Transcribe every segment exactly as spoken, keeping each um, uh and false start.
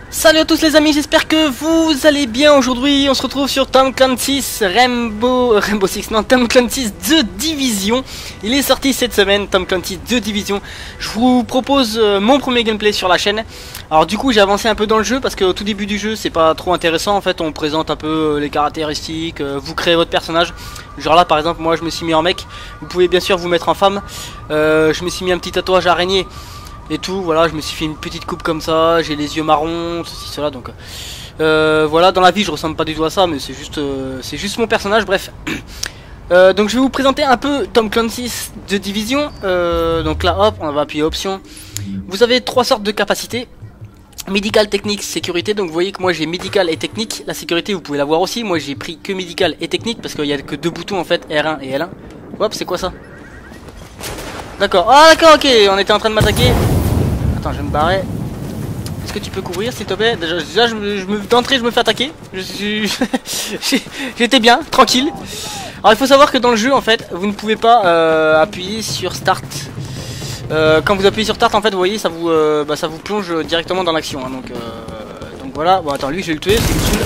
Salut à tous les amis, j'espère que vous allez bien. Aujourd'hui on se retrouve sur Tom Clancy's Rainbow, Rainbow Six, non Tom Clancy's The Division. Il est sorti cette semaine, Tom Clancy's The Division. Je vous propose euh, mon premier gameplay sur la chaîne. Alors du coup j'ai avancé un peu dans le jeu parce qu'au tout début du jeu c'est pas trop intéressant. En fait on présente un peu euh, les caractéristiques, euh, vous créez votre personnage. Genre là par exemple moi je me suis mis en mec. Vous pouvez bien sûr vous mettre en femme. euh, Je me suis mis un petit tatouage araignée et tout, voilà, je me suis fait une petite coupe comme ça, j'ai les yeux marrons, ceci, cela, donc euh, voilà, dans la vie je ressemble pas du tout à ça, mais c'est juste euh, c'est juste mon personnage, bref. euh, donc je vais vous présenter un peu Tom Clancy's The Division. euh, donc là hop, on va appuyer option. Vous avez trois sortes de capacités: médical, technique, sécurité. Donc vous voyez que moi j'ai médical et technique. La sécurité vous pouvez la voir aussi, moi j'ai pris que médical et technique parce qu'il y a que deux boutons en fait, R un et L un. Hop, c'est quoi ça? D'accord, ah d'accord, ok, on était en train de m'attaquer. Attends, je vais me barrer. Est-ce que tu peux couvrir s'il te plaît? Déjà, déjà je me, je me, d'entrée je me fais attaquer. J'étais bien, tranquille. Alors il faut savoir que dans le jeu en fait, vous ne pouvez pas euh, appuyer sur Start. euh, Quand vous appuyez sur Start en fait, vous voyez, ça vous, euh, bah, ça vous plonge directement dans l'action, hein, donc, euh, donc voilà, bon attends, lui je vais le tuer, c'est utile.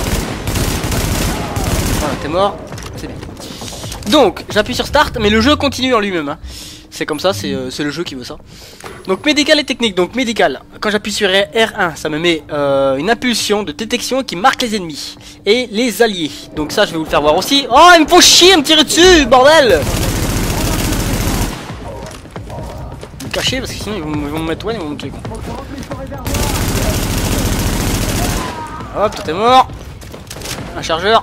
Voilà, t'es mort, c'est bien. Donc j'appuie sur Start, mais le jeu continue en lui-même, hein. C'est comme ça, c'est euh, le jeu qui veut ça. Donc médical et technique. Donc médical, quand j'appuie sur R un, ça me met euh, une impulsion de détection qui marque les ennemis et les alliés. Donc ça je vais vous le faire voir aussi. Oh, il me faut chier à me tirer dessus, bordel. Me cacher parce que sinon ils vont, ils vont me mettre ouais, ils vont me tuer. Hop, toi t'es mort. Un chargeur.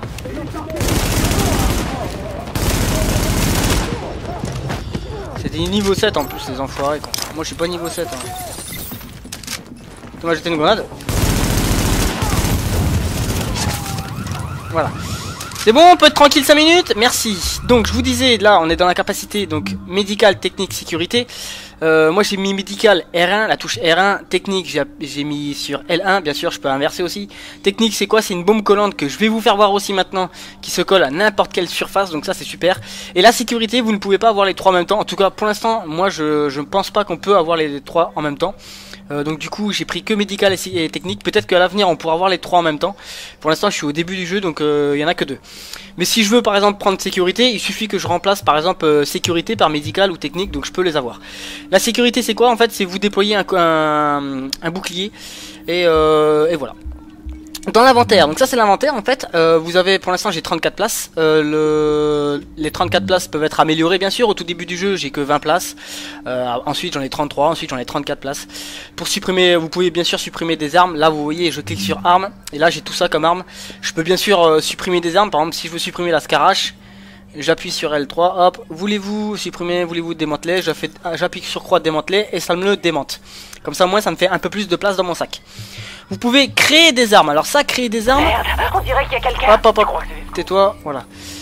C'était niveau sept en plus, les enfoirés quoi. Moi je suis pas niveau sept, hein. Tu m'as jeté une grenade. Voilà. C'est bon, on peut être tranquille cinq minutes. Merci. Donc je vous disais, là on est dans la capacité donc médical, technique, sécurité. euh, Moi j'ai mis médical R un, la touche R un. Technique j'ai mis sur L un. Bien sûr je peux inverser aussi. Technique c'est quoi? C'est une bombe collante que je vais vous faire voir aussi maintenant, qui se colle à n'importe quelle surface. Donc ça c'est super. Et la sécurité, vous ne pouvez pas avoir les trois en même temps. En tout cas pour l'instant moi je, je ne pense pas qu'on peut avoir les trois en même temps. Euh, donc du coup j'ai pris que médical et, et technique. Peut-être qu'à l'avenir on pourra avoir les trois en même temps. Pour l'instant je suis au début du jeu, donc il euh, y en a que deux. Mais si je veux par exemple prendre sécurité, il suffit que je remplace par exemple euh, sécurité par médical ou technique. Donc je peux les avoir. La sécurité c'est quoi en fait? C'est vous déployer un, un, un bouclier et, euh, et voilà. Dans l'inventaire, donc ça c'est l'inventaire en fait. euh, Vous avez, pour l'instant j'ai trente-quatre places. euh, le... Les trente-quatre places peuvent être améliorées bien sûr. Au tout début du jeu j'ai que vingt places. euh, Ensuite j'en ai trente-trois, ensuite j'en ai trente-quatre places. Pour supprimer, vous pouvez bien sûr supprimer des armes. Là vous voyez, je clique sur armes et là j'ai tout ça comme arme. Je peux bien sûr euh, supprimer des armes. Par exemple si je veux supprimer la Scarache, j'appuie sur L trois, hop, voulez-vous supprimer, voulez-vous démanteler, j'appuie sur croix démanteler et ça me le démonte. Comme ça moi ça me fait un peu plus de place dans mon sac. Vous pouvez créer des armes. Alors ça, créer des armes... Merde, on dirait qu'il y a quelqu'un. Hop, hop, hop, tais-toi, voilà.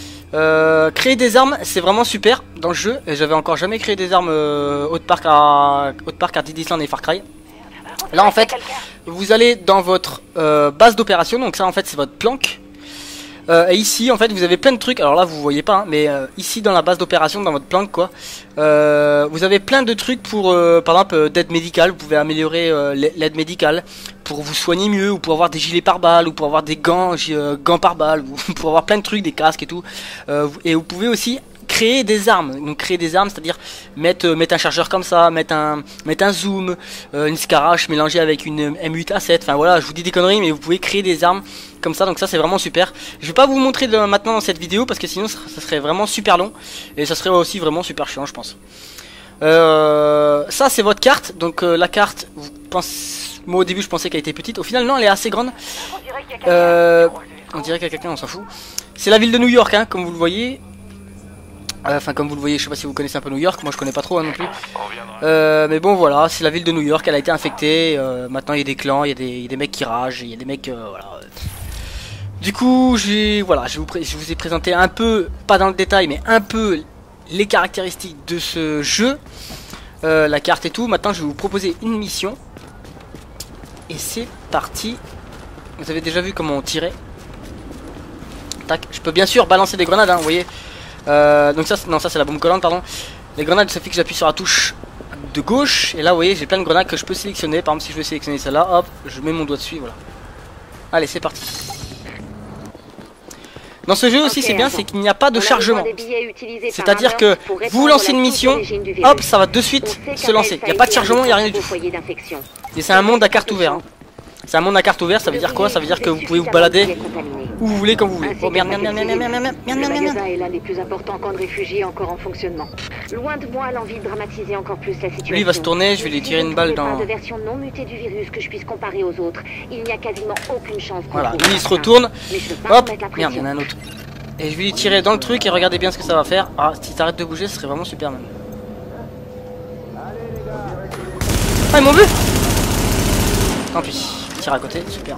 Euh, créer des armes, c'est vraiment super dans le jeu. Et j'avais encore jamais créé des armes euh, Haute Park à Haute Park à Dead Island et Far Cry. Là en fait, vous allez dans votre euh, base d'opération. Donc ça en fait c'est votre planque. Euh, et ici en fait vous avez plein de trucs. Alors là vous voyez pas hein, mais euh, ici dans la base d'opération, dans votre planque quoi, euh, vous avez plein de trucs pour euh, par exemple euh, d'aide médicale. Vous pouvez améliorer euh, l'aide médicale pour vous soigner mieux, ou pour avoir des gilets par balles, ou pour avoir des gants, euh, gants par balles, ou pour avoir plein de trucs, des casques et tout. euh, Et vous pouvez aussi créer des armes. Donc créer des armes, c'est-à-dire mettre, euh, mettre un chargeur comme ça, mettre un, mettre un zoom, euh, une Scarache mélangée avec une M huit A sept. Enfin voilà, je vous dis des conneries, mais vous pouvez créer des armes comme ça. Donc ça c'est vraiment super. Je vais pas vous montrer de, maintenant dans cette vidéo parce que sinon ça, ça serait vraiment super long et ça serait aussi vraiment super chiant je pense. Euh, ça c'est votre carte. Donc euh, la carte, vous pensez... Moi au début je pensais qu'elle était petite, au final non elle est assez grande. euh, On dirait qu'il y a quelqu'un, on s'en fout. C'est la ville de New York hein, comme vous le voyez. Enfin euh, comme vous le voyez, je sais pas si vous connaissez un peu New York, moi je connais pas trop hein, non plus. euh, Mais bon voilà, c'est la ville de New York, elle a été infectée. euh, Maintenant il y a des clans, il y, a des, il y a des mecs qui ragent, il y a des mecs euh, voilà. Du coup j'ai voilà, je vous, je vous ai présenté un peu, pas dans le détail mais un peu les caractéristiques de ce jeu, euh, la carte et tout. Maintenant je vais vous proposer une mission. Et c'est parti. Vous avez déjà vu comment on tirait. Tac. Je peux bien sûr balancer des grenades hein, vous voyez. euh, Donc ça, non ça c'est la bombe collante pardon. Les grenades ça fait que j'appuie sur la touche de gauche. Et là, vous voyez, j'ai plein de grenades que je peux sélectionner. Par exemple, si je veux sélectionner celle-là, hop, je mets mon doigt dessus, voilà. Allez, c'est parti. Dans ce jeu aussi, okay, c'est bien, c'est qu'il n'y a pas de chargement. C'est-à-dire que vous lancez une mission, hop, ça va de suite se lancer. Il n'y a pas de chargement, il n'y a rien du tout. Et c'est un monde à carte ouverte. Hein. C'est un monde à carte ouverte, ça veut dire quoi? Ça veut dire que vous pouvez vous balader où vous voulez, quand vous voulez. Oh merde, merde, merde, merde, merde, merde, merde, merde, merde, merde. est l'un des plus importants camps de réfugiés encore en fonctionnement. Loin de moi l'envie de dramatiser encore plus la situation. Lui il va se tourner, je vais lui tirer une balle dans... de version non mutée du virus que je puisse comparer aux autres. Il n'y a quasiment aucune chance. Voilà, lui il se retourne. Hop, merde, il y en a un autre. Et je vais lui tirer dans le truc et regardez bien ce que ça va faire. Ah, si t'arrêtes de bouger, ce serait vraiment super même. Ah, ils m'ont vu. Tant pis, je tire à côté, super.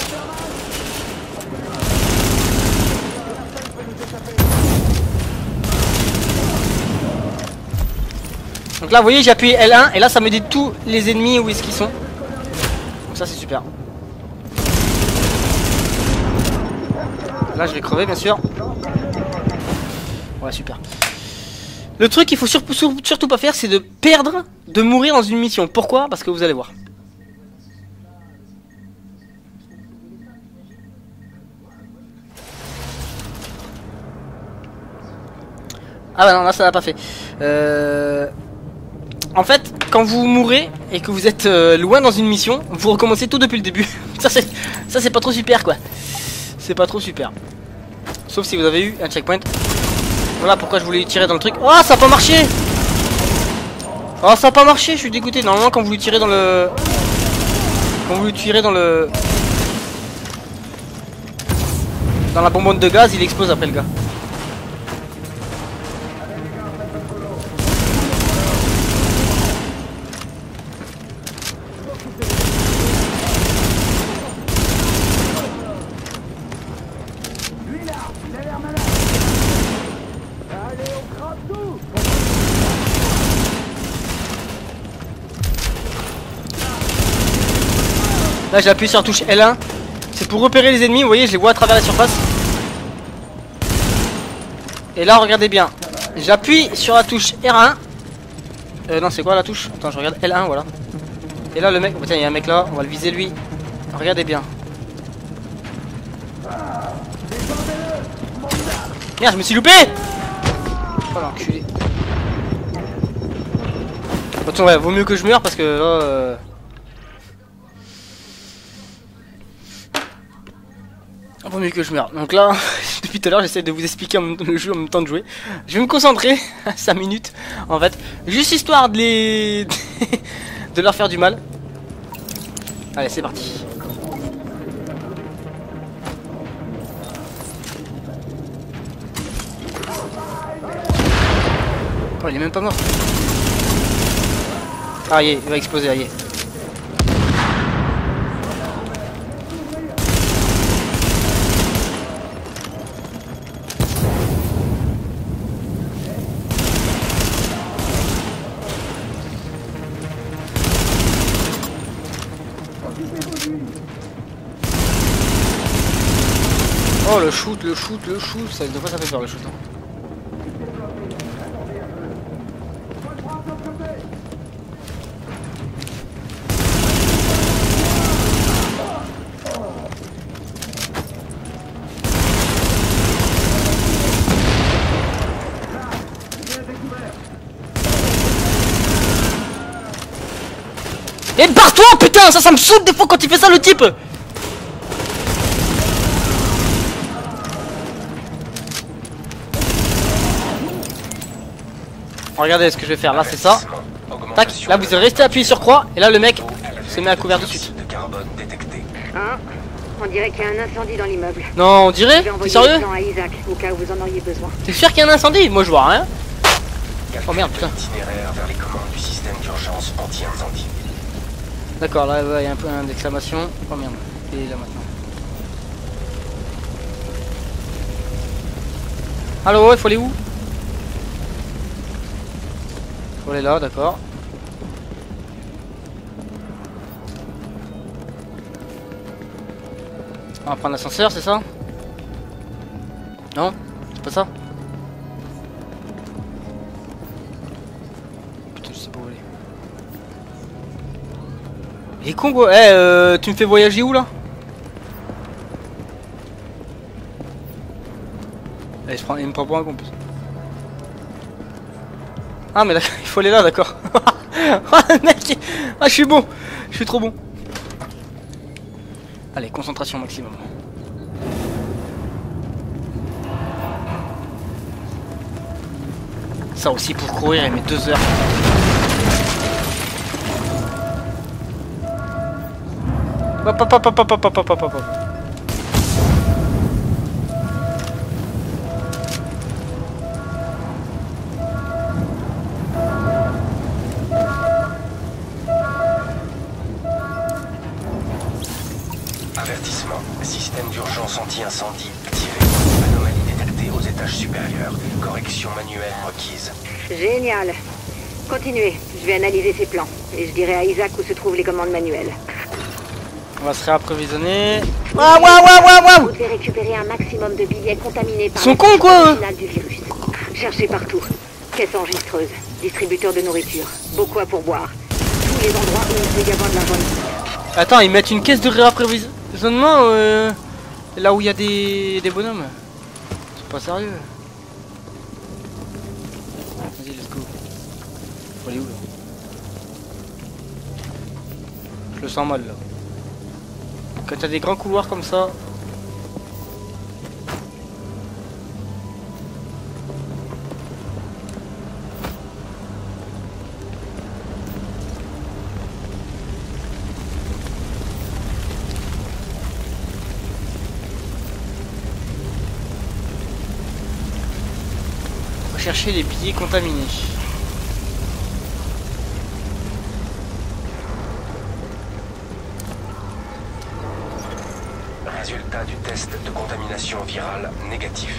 Donc là, vous voyez, j'ai appuyé L un et là, ça me dit tous les ennemis où est-ce qu'ils sont. Donc ça, c'est super. Là, je vais crever, bien sûr. Ouais, super. Le truc qu'il faut sur, sur, surtout pas faire, c'est de perdre, de mourir dans une mission. Pourquoi? Parce que vous allez voir. Ah bah non, là ça n'a pas fait. Euh... En fait, quand vous mourrez et que vous êtes euh, loin dans une mission, vous recommencez tout depuis le début. Ça c'est ça c'est pas trop super quoi. C'est pas trop super. Sauf si vous avez eu un checkpoint. Voilà pourquoi je voulais tirer dans le truc. Oh, ça a pas marché. Oh, ça a pas marché, je suis dégoûté. Normalement quand vous lui tirez dans le... Quand vous lui tirez dans le... Dans la bonbonne de gaz, il explose après le gars. Là j'ai appuyé sur la touche L un. C'est pour repérer les ennemis, vous voyez, je les vois à travers la surface. Et là regardez bien, j'appuie sur la touche R un. Euh non c'est quoi la touche? Attends je regarde L un, voilà. Et là le mec, oh, tiens il y a un mec là, on va le viser lui. Regardez bien. Merde je me suis loupé. Oh l'enculé. Attention ouais, vaut mieux que je meure parce que là... Euh... Vaut mieux que je meure. Donc là, depuis tout à l'heure, j'essaie de vous expliquer en même temps le jeu en même temps de jouer. Je vais me concentrer à cinq minutes, en fait. Juste histoire de les... de leur faire du mal. Allez, c'est parti. Oh, il est même pas mort. Ah, il va exploser, aïe. Oh le shoot, le shoot, le shoot, ça, de quoi ça fait peur le shoot hein. Et barre-toi putain, ça ça me saoule des fois quand il fait ça le type. Regardez ce que je vais faire, là c'est ça. Tac, là vous allez rester appuyé sur croix et là le mec se met à couvert de suite. Hein? On dirait qu'il y a un incendie dans l'immeuble. Non, on dirait? T'es sérieux? T'es sûr qu'il y a un incendie? Moi je vois rien. Oh merde putain. D'accord, là il y a un peu d'exclamation. Oh merde. Et là maintenant. Allo, il faut aller où? Faut aller là, d'accord. On va prendre l'ascenseur, c'est ça? Non? C'est pas ça? Putain, je sais pas où aller. Il est con quoi. Eh, euh, tu me fais voyager où là? Eh, je prends... il me prend pour un con plus. Ah mais d'accord, il faut aller là, d'accord. Ah mec, ah je suis bon, je suis trop bon. Allez, concentration maximum. Ça aussi pour courir, il met deux heures. Hop hop hop hop hop hop hop hop hop hop. Avertissement. Système d'urgence anti-incendie activé. Anomalie détectée aux étages supérieurs. Correction manuelle requise. Génial. Continuez, je vais analyser ces plans. Et je dirai à Isaac où se trouvent les commandes manuelles. On va se réapprovisionner. Waouh waouh waouh waouh waouh. Vous devez récupérer un maximum de billets contaminés par Ils sont cons quoi eux. du virus. Cherchez partout. Caisse enregistreuse, distributeur de nourriture, beaucoup à pourboire. Tous les endroits où il peut y avoir de l'argent. Attends, ils mettent une caisse de réapprovisionnement euh, là où il y a des, des bonhommes. C'est pas sérieux. Vas-y, let's go. Faut aller où là? Je le sens mal là. Quand t'as des grands couloirs comme ça. On va chercher les billets contaminés. Résultat du test de contamination virale négatif.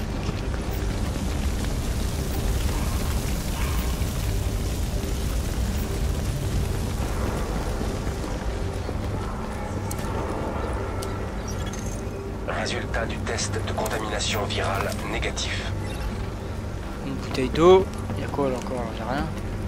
Résultat du test de contamination virale négatif. Une bouteille d'eau. Il y a quoi là encore? J'ai rien.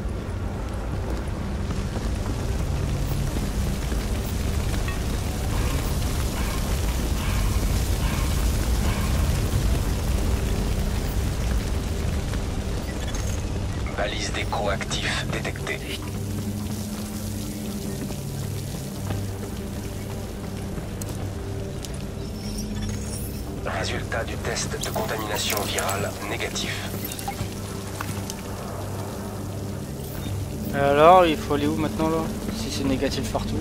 Balise d'écho actif détectée. Résultat du test de contamination virale négatif. Alors, il faut aller où maintenant là? Si c'est négatif partout.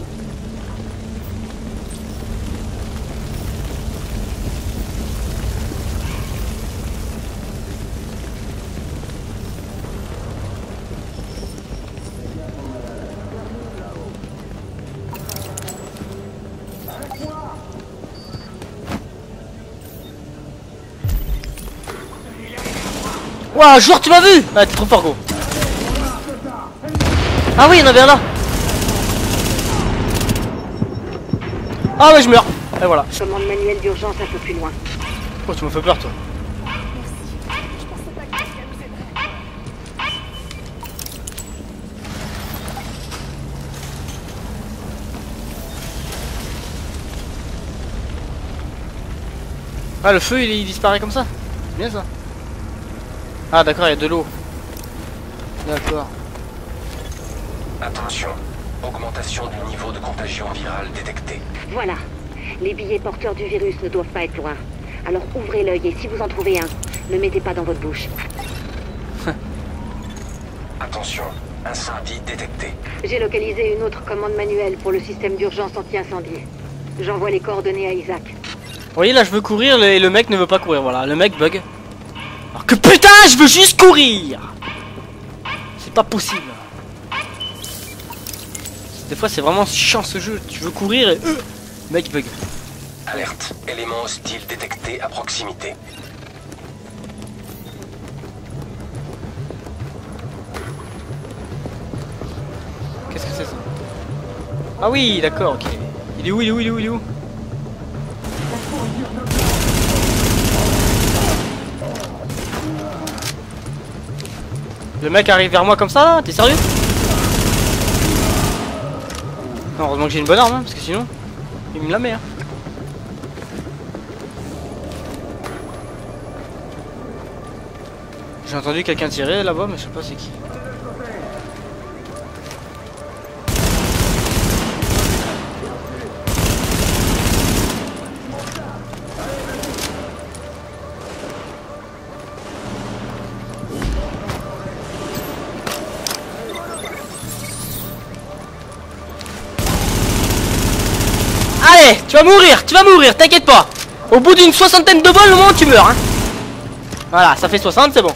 Ouah, jour, tu m'as vu? Ah, t'es trop fort, gros. Ah oui, il y en avait un là. Ah ouais, je meurs. Et voilà. Commande manuelle d'urgence un peu plus loin. Oh, tu m'as fait peur, toi. Ah, le feu, il, il disparaît comme ça. C'est bien ça. Ah, d'accord, il y a de l'eau. D'accord. Attention, augmentation du niveau de contagion virale détectée. Voilà. Les billets porteurs du virus ne doivent pas être loin. Alors ouvrez l'œil et si vous en trouvez un, ne mettez pas dans votre bouche. Attention, incendie détecté. J'ai localisé une autre commande manuelle pour le système d'urgence anti-incendie. J'envoie les coordonnées à Isaac. Vous voyez, là, je veux courir et le mec ne veut pas courir. Voilà, le mec bug. Alors que putain, je veux juste courir. C'est pas possible. Des fois, c'est vraiment chiant ce jeu. Tu veux courir et... Euh, mec bug. Alerte, élément hostile détecté à proximité. Qu'est-ce que c'est ça? Ah oui, d'accord, ok. Il est où, il est où, il est où, il est où? Le mec arrive vers moi comme ça là? T'es sérieux? Non, heureusement que j'ai une bonne arme, hein, parce que sinon, il me la met. Hein. J'ai entendu quelqu'un tirer là-bas, mais je sais pas c'est qui. Allez, tu vas mourir, tu vas mourir, t'inquiète pas. Au bout d'une soixantaine de balles, au moins tu meurs. Hein. Voilà, ça fait soixante, c'est bon.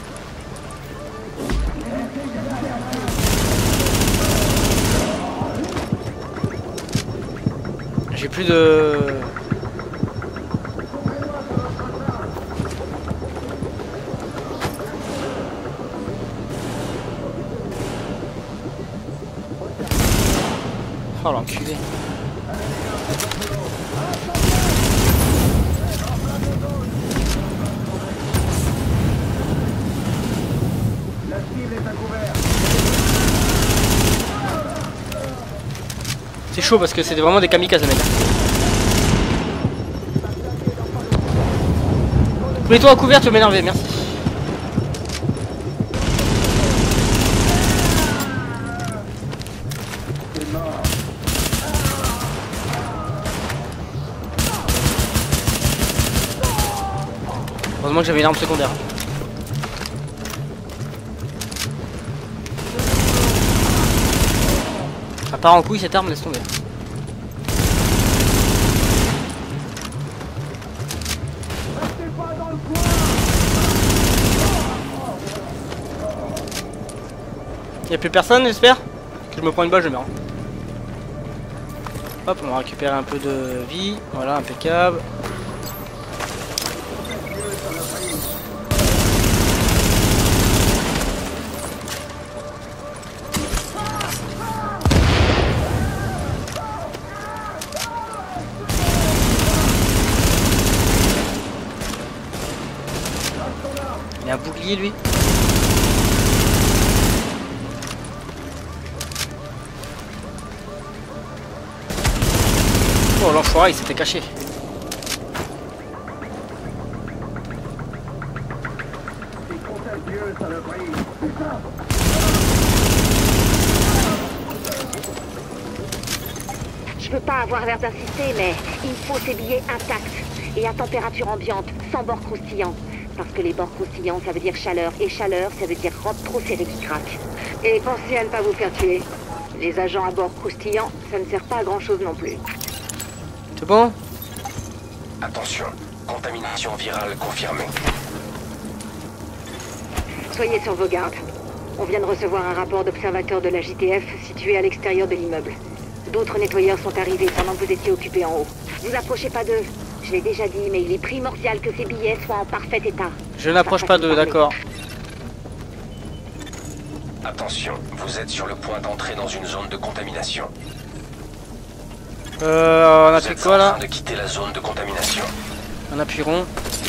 J'ai plus de... Oh l'enculé. C'est chaud parce que c'est vraiment des kamikazes les mecs. Mets-toi à couvert, tu vas m'énerver, merci. Heureusement que j'avais une arme secondaire. Ça part en couille cette arme, laisse tomber. Y'a plus personne, j'espère que je me prends une balle, je meurs. Hop, on va récupérer un peu de vie. Voilà, impeccable. Il a un bouclier lui. Oh l'enfoiré, il s'était caché. Je peux pas avoir l'air d'insister, mais il me faut ces billets intacts et à température ambiante, sans bord croustillant. Parce que les bords croustillants, ça veut dire chaleur, et chaleur, ça veut dire robe trop serrée qui craque. Et pensez à ne pas vous faire tuer. Les agents à bord croustillants, ça ne sert pas à grand chose non plus. C'est bon? Attention, contamination virale confirmée. Soyez sur vos gardes. On vient de recevoir un rapport d'observateur de la J T F situé à l'extérieur de l'immeuble. D'autres nettoyeurs sont arrivés pendant que vous étiez occupés en haut. Vous approchez pas d'eux. Je l'ai déjà dit, mais il est primordial que ces billets soient en parfait état. Je n'approche pas d'eux, d'accord. Attention, vous êtes sur le point d'entrer dans une zone de contamination. Euh, on a Vous fait êtes quoi en là? train de quitter la zone de contamination. On appuie rond.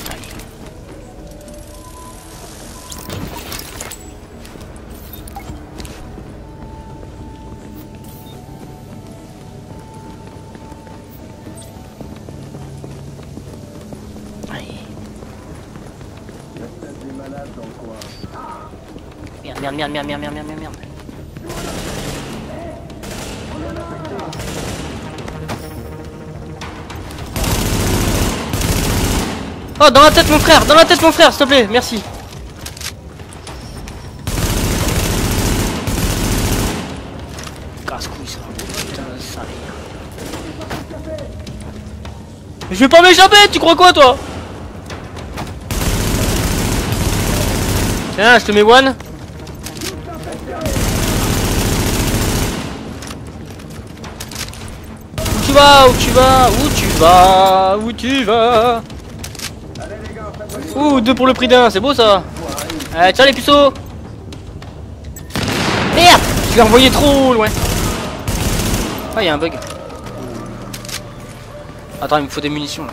Merde, merde, merde, merde, merde, merde, merde, merde. Oh, dans la tête mon frère, dans la tête mon frère, s'il te plaît, merci. Casse-couille ça, putain, ça rien. Je vais pas m'échapper, tu crois quoi toi? Tiens, je te mets one. Où tu vas? Où tu vas? Où tu vas? Où tu vas? Ouh, deux pour le prix d'un, c'est beau ça. Allez, tiens les puceaux. Merde, je l'ai envoyé trop loin. Ah, il y a un bug. Attends, il me faut des munitions là.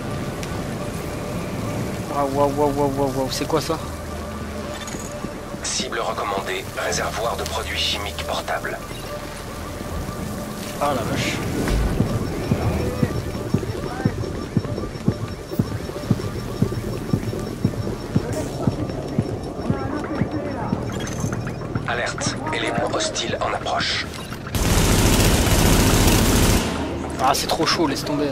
Waouh, waouh, waouh, waouh, waouh, c'est quoi ça? Cible recommandée, réservoir de produits chimiques portables. Ah la vache. Alerte, élément hostile en approche. Ah c'est trop chaud, laisse tomber.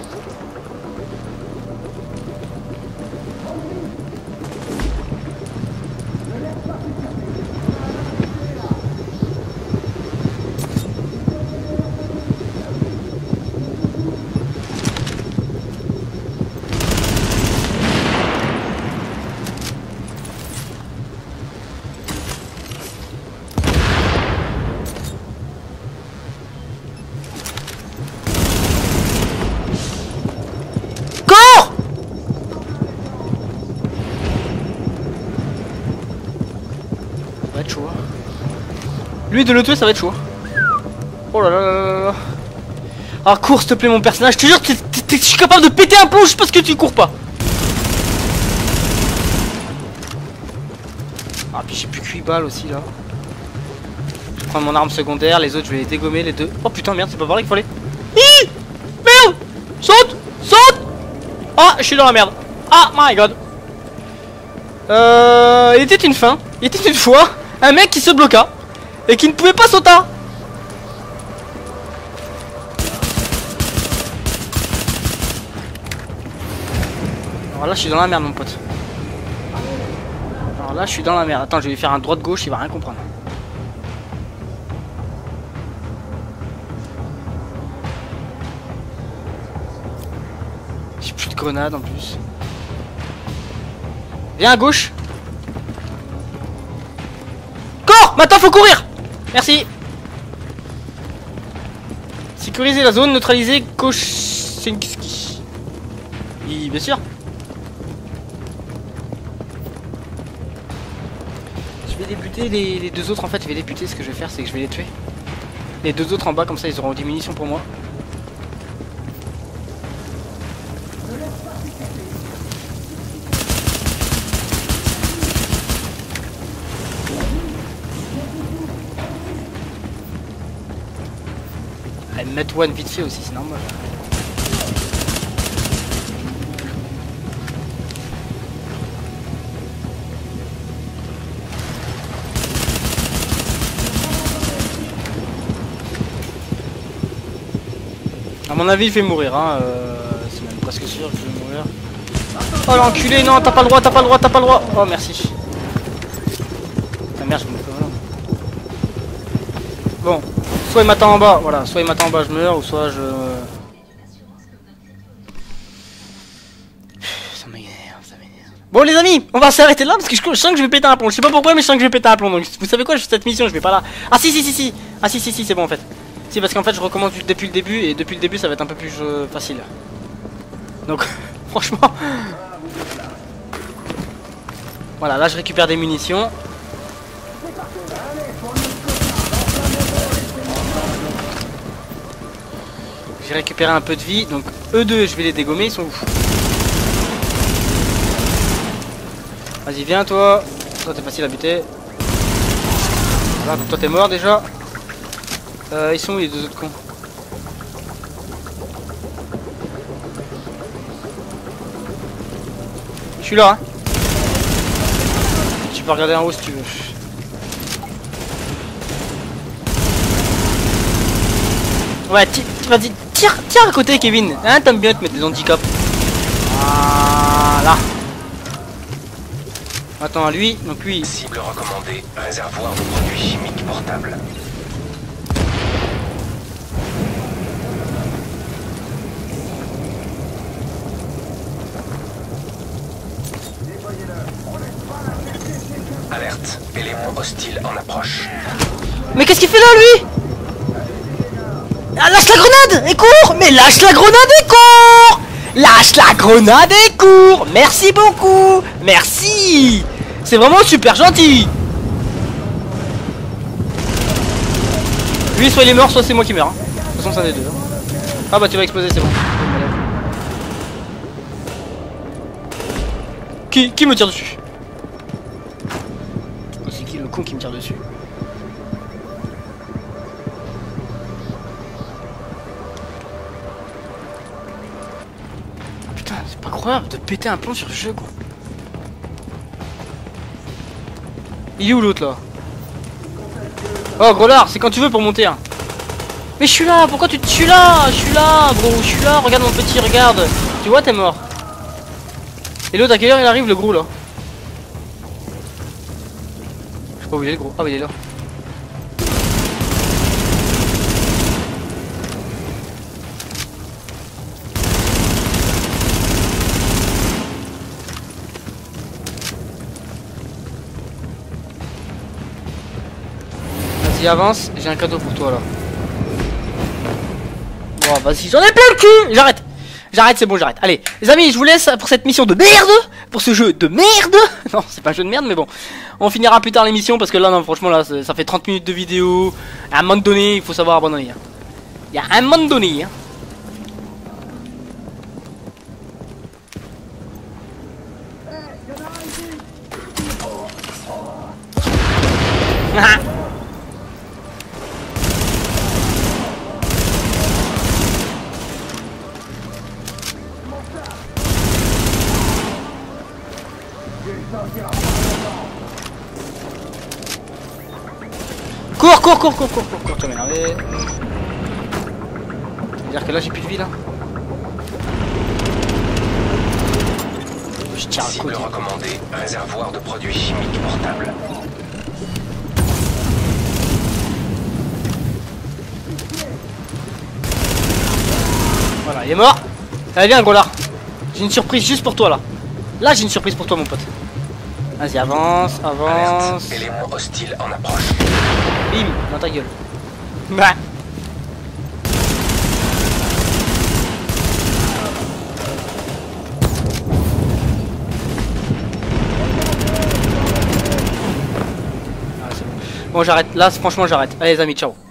Lui de le tuer ça va être chaud. Oh là là là là là. Ah cours s'il te plaît mon personnage, je te jure, je suis capable de péter un plomb juste parce que tu cours pas. Ah puis j'ai plus que huit balles aussi là. Je prends mon arme secondaire, les autres je vais les dégommer les deux. Oh putain merde c'est pas par là qu'il faut aller. Hi merde. Saute. Saute. Ah je suis dans la merde. Ah my god. Euh... Il était une fin. Il était une fois un mec qui se bloqua et qui ne pouvait pas sauter. Alors là je suis dans la merde mon pote. Alors là je suis dans la merde. Attends je vais lui faire un droite gauche, il va rien comprendre. J'ai plus de grenades en plus. Viens à gauche. Cours. Maintenant faut courir. Merci. Sécuriser la zone, neutraliser Koshinski. Oui, bien sûr. Je vais les buter, les, les deux autres en fait, je vais les buter. Ce que je vais faire, c'est que je vais les tuer. Les deux autres en bas, comme ça, ils auront des munitions pour moi. Elle me met one vite fait aussi, c'est normal. A mon avis il fait mourir hein, euh, c'est même presque sûr qu'il fait mourir. Oh l'enculé, non t'as pas le droit, t'as pas le droit, t'as pas le droit. Oh merci. Ah merde je me fais voilà. Bon, soit il m'attend en bas, voilà, soit il m'attend en bas je meurs ou soit je... Ça m'énerve, ça m'énerve. Bon les amis, on va s'arrêter là parce que je, je sens que je vais péter un plomb. Je sais pas pourquoi mais je sens que je vais péter un plomb. Donc vous savez quoi, je fais cette mission, je vais pas là. Ah si si si si. Ah si si si c'est bon en fait. Si parce qu'en fait je recommence depuis le début et depuis le début ça va être un peu plus euh, facile. Donc franchement. Voilà, là je récupère des munitions. J'ai récupéré un peu de vie, donc eux deux je vais les dégommer, ils sont où? Vas-y viens toi. Toi t'es facile à buter. Voilà, donc toi t'es mort déjà. Euh, ils sont où les deux autres cons? Je suis là hein. Tu peux regarder en haut si tu veux. Ouais, vas-y, tire, tire à côté Kevin. Hein, t'aimes bien te mettre des handicaps. Voilà. Attends à lui, donc lui. Cible recommandée, réservoir de produits chimiques portables. Alerte, élément hostile en approche. Mais qu'est-ce qu'il fait là lui? Ah, lâche la grenade et cours. Mais lâche la grenade et cours. Lâche la grenade et cours. Merci beaucoup. Merci. C'est vraiment super gentil. Lui soit il est mort soit c'est moi qui meurs hein. De toute façon c'est un des deux hein. Ah bah tu vas exploser c'est bon. Qui, qui me tire dessus? C'est qui là? con qui me tire dessus. Putain, c'est pas croyable de péter un plomb sur le jeu, quoi. Il est où l'autre là? Oh gros lard, c'est quand tu veux pour monter hein. Mais je suis là, pourquoi tu... Je suis là, je suis là gros, je suis là, regarde mon petit, regarde. Tu vois t'es mort. Et l'autre à quelle heure il arrive le gros là? Je sais pas où il est le gros, ah oui il est là. Vas-y avance, j'ai un cadeau pour toi là. Bon vas-y, j'en ai plein le cul. J'arrête. J'arrête, c'est bon, j'arrête. Allez, les amis, je vous laisse pour cette mission de merde. Pour ce jeu de merde. Non, c'est pas un jeu de merde, mais bon. On finira plus tard l'émission parce que là, non, franchement, là, ça fait trente minutes de vidéo. À un moment donné, il faut savoir abandonner. Il y a un moment donné. Hein. Ah. Cours, cours, cours, cours, cours, cours, cours, tu vas m'énerver. C'est-à-dire que là j'ai plus de vie là. Je tire le côté. Cible recommandée, réservoir de produits chimiques portables. Voilà, il est mort. Allez viens gros là. J'ai une surprise juste pour toi là. Là j'ai une surprise pour toi mon pote. Vas-y avance, avance. Alerte, élément hostile en approche. Bim, dans ta gueule. Bah. Ah, c'est bon, bon j'arrête, là franchement j'arrête. Allez les amis, ciao.